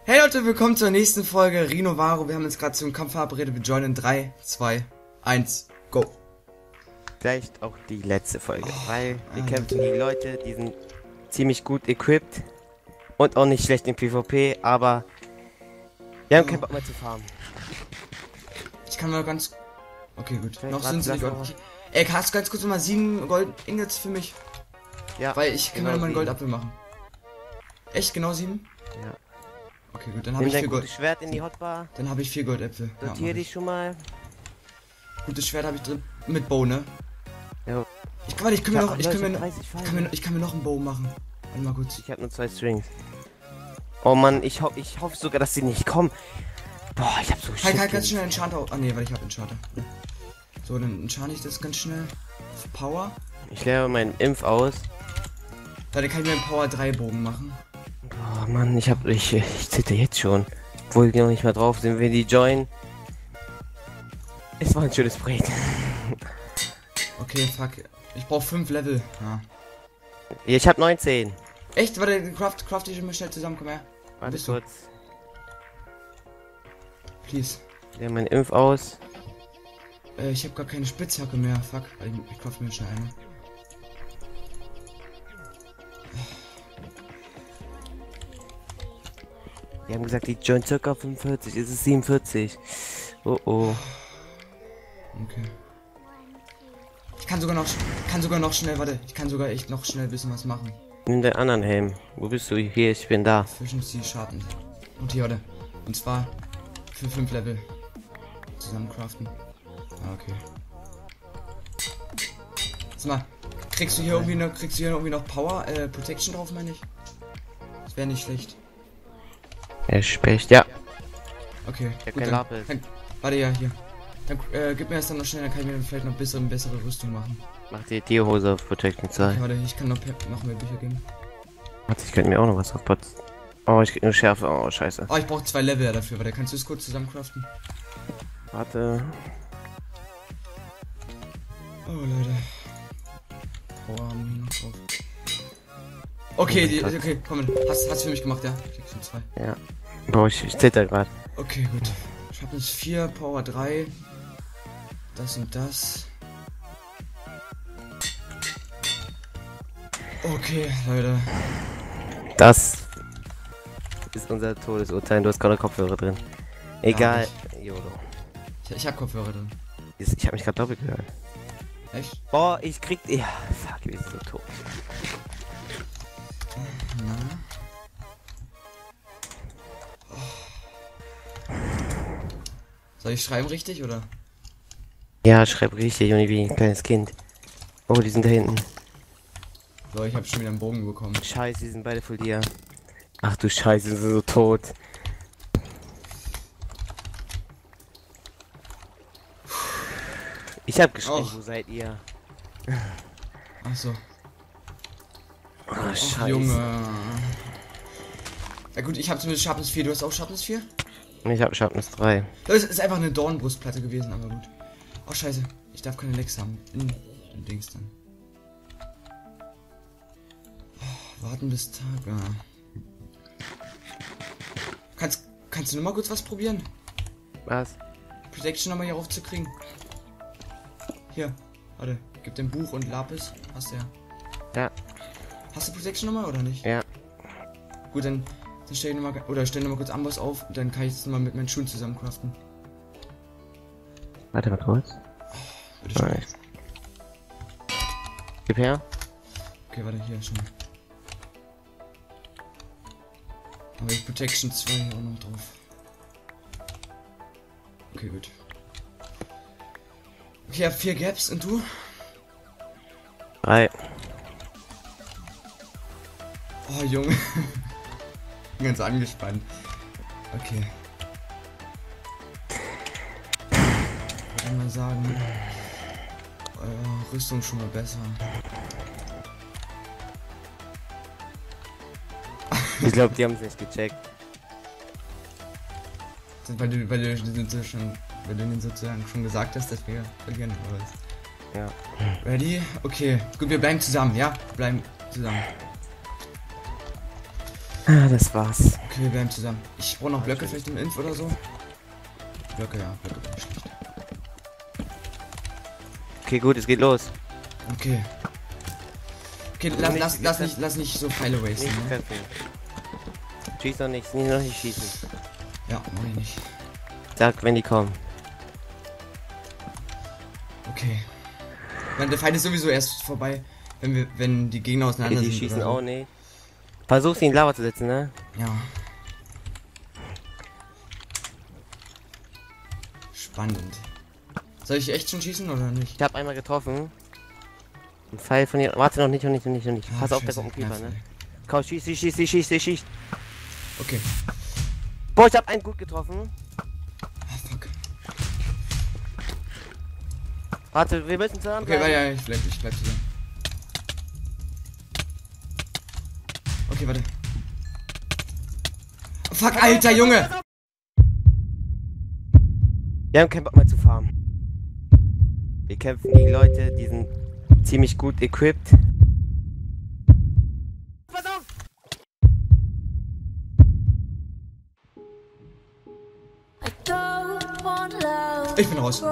Hey Leute, willkommen zur nächsten Folge Rino Varo. Wir haben uns gerade zum Kampf verabredet. Wir joinen in 3, 2, 1, go. Vielleicht auch die letzte Folge, weil wir kämpfen gegen Leute, die sind ziemlich gut equipped und auch nicht schlecht im PvP, aber wir haben keinen Bock mehr zu farmen. Ich kann mal ganz... Okay, gut. Okay, Noch sind sie nicht lass ordentlich. Ey, hast du ganz kurz mal 7 Gold Ingots für mich? Ja. Weil ich kann genau mir mal einen 7. Goldapfel machen. Echt, genau 7? Ja. Okay, gut, dann habe Nimm ich dein 4 Gold. gutes Schwert in die Hotbar, Dann habe ich 4 Goldäpfel. Ja, sortiere dich schon mal. gutes Schwert habe ich drin. Mit Bow, ne? Ja. Ich kann mir noch... Ich kann mir noch einen Bow machen. Warte mal kurz. Ich habe nur 2 Strings. Oh Mann, ich hoffe sogar, dass sie nicht kommen. Boah, ich hab so Halt, Shit. ganz schnell Enchanter. Ah ne, weil ich habe Enchanter. So, dann enchante ich das ganz schnell. Auf Power. Ich leere meinen Impf aus. Da kann ich mir einen Power 3 Bogen machen. Oh Mann, ich zitter jetzt schon. Obwohl wir noch nicht mal drauf sind, wenn die joinen. Es war ein schönes Projekt. Okay, fuck. Ich brauche 5 Level. Ja. Ich hab 19. Echt? Warte, craft ich immer schnell zusammen, komm her. Warte Bist du? kurz. Please. Ja, mein Impf aus. Ich habe gar keine Spitzhacke mehr. Fuck. Ich craft mir schnell eine. Die haben gesagt, die join circa 45. Es ist 47. Oh oh. Okay. Ich kann sogar noch schnell, warte. Ich kann sogar echt noch schnell ein bisschen was machen. Nimm den anderen Helm. Wo bist du? Hier, ich bin da. Efficiency Schaden. Und hier, warte. Und zwar für 5 Level. Zusammen craften. Ah, okay. Sag mal, kriegst du hier irgendwie noch Power, Protection drauf, meine ich? Das wäre nicht schlecht. Er specht, ja. Okay, Ich hab gut, kein Lapis. warte, ja, hier. Dann gib mir das dann noch schnell, dann kann ich mir vielleicht noch bessere Rüstung machen. Mach die Tierhose auf Protection 2. Okay, warte, ich kann noch mehr Bücher geben. Warte, ich könnte mir auch noch was aufpatzen. Oh, ich krieg nur Schärfe. Oh, scheiße. Oh, ich brauche 2 Level dafür, warte, kannst du es kurz zusammen craften? Warte. Oh, Leute. Power haben wir noch drauf. Okay, okay, komm, hast für mich gemacht, ja? Ich krieg schon 2. Ja. Boah, ich zitter gerade. Okay, gut. Ich habe jetzt 4, Power 3. Das und das. Okay, Leute. Das ist unser Todesurteil. Du hast keine Kopfhörer drin. Egal. YOLO. Ich hab Kopfhörer drin. Ich habe mich gerade doppelt gehört. Echt? Boah, ich krieg... Ja, fuck, wir sind so tot. Na? Soll ich schreiben richtig, oder? Ja, schreib richtig, Junge, wie ein kleines Kind. Oh, die sind da hinten. So, ich habe schon wieder einen Bogen bekommen. Scheiße, die sind beide vor dir. Ach du Scheiße, die sind so tot. Ich hab geschrien, Och. wo seid ihr? Ach so. Oh, Ach, Scheiße. Junge. Na gut, ich habe zumindest Sharpness 4. Du hast auch Sharpness 4? Ich hab Sharpness 3. Das ist einfach eine Dornbrustplatte gewesen, aber gut. Oh, scheiße. Ich darf keine Lecks haben. In Dings dann. Oh, warten bis Tag. Ah. Kannst du noch mal kurz was probieren? Was? Protection nochmal hier raufzukriegen. Hier, warte. Gib dem Buch und Lapis. Hast du ja. Ja. Hast du Protection nochmal oder nicht? Ja. Gut, dann stell noch mal, stell noch mal kurz Amboss auf und dann kann ich es mal mit meinen Schuhen zusammen craften. Warte mal kurz. Bitte schön. Nice. Gib her. Okay, warte, hier schon. Aber ich Protection 2 hier auch noch drauf. Okay, gut. Okay, ich hab 4 Gaps und du? 3. Oh, Junge. Bin ganz angespannt. Okay. Ich würde mal sagen, Rüstung schon mal besser. Ich glaube, die haben es nicht gecheckt. Weil du denen sozusagen schon gesagt hast, dass wir verlieren, oder was? Ja. Ready? Okay. Gut, wir bleiben zusammen, ja? Bleiben zusammen. Ah, das war's. Okay, wir bleiben zusammen. Ich brauche noch Blöcke, vielleicht im Inf oder so. Blöcke, ja, Blöcke bin ich schlecht. Okay, gut, es geht los. Okay. Okay, lass nicht so Pfeile wasten, Nicht ne? treffen. Schieß noch nichts, noch nicht schießen. Ja, mach ich nicht. Sag, wenn die kommen. Okay. Weil der Feind ist sowieso erst vorbei, wenn die Gegner auseinander Die sind. schießen oder so. auch nicht. Versuch sie in Lava zu setzen, ne? Ja. Spannend. Soll ich echt schon schießen oder nicht? Ich hab einmal getroffen. Ein Pfeil von hier. Warte noch nicht. Ah, Pass auf, der scheiße, kommt ein Creeper, ne? nervig. Komm, schieß. Okay. Boah, ich hab einen gut getroffen. Ah, fuck. Warte, wir müssen zusammen Okay, bleiben. ja, ich bleib zusammen. Okay, warte. Fuck, alter Junge! Wir haben keinen Bock mehr zu farmen. Wir kämpfen gegen Leute, die sind ziemlich gut equipped. Pass auf! Ich bin raus.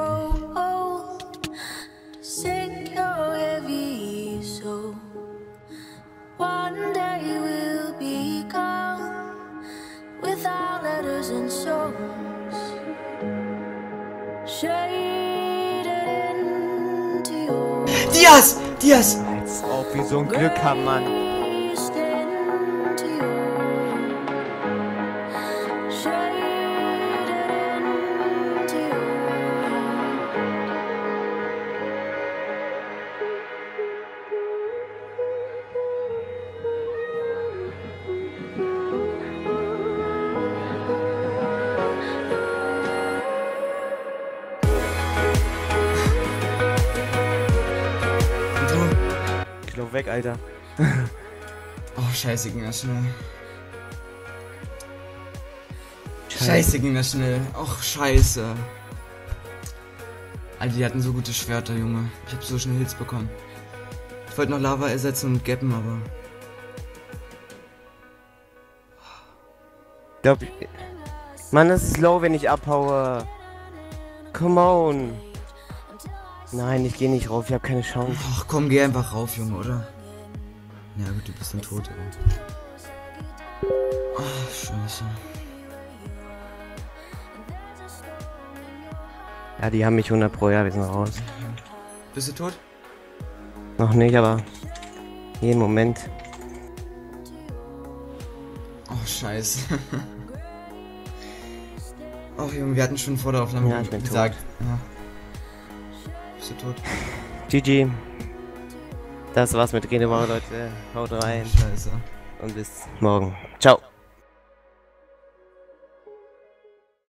Diaz! Als ob wir so ein Glück haben, Mann. Ich lauf weg, Alter. Oh, scheiße, ging das schnell. Scheiße, ging das schnell. Och, scheiße. Alter, die hatten so gute Schwerter, Junge. Ich hab so schnell Hits bekommen. Ich wollte noch Lava ersetzen und gappen, aber... Mann, das ist low, wenn ich abhaue. Come on. Nein, ich gehe nicht rauf, ich habe keine Chance. Ach komm, geh einfach rauf, Junge, oder? Ja gut, du bist dann tot, aber... Ach, scheiße. Ja, die haben mich 100 pro, ja, wir sind raus. Bist du tot? Noch nicht, aber jeden Moment. Oh, scheiße. Ach Junge, wir hatten schon vor der Aufnahme Ja, ich bin gesagt. Ja. Bist du tot? GG. Das war's mit Redewoche, Leute. Haut rein. Scheiße. Und bis morgen. Ciao.